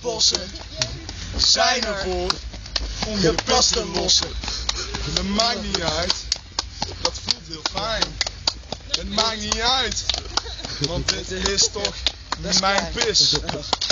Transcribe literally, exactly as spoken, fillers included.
bossen zijn ervoor om je plas te lossen. Dat maakt niet uit, dat voelt heel fijn. Het maakt niet uit, want dit is toch mijn pis.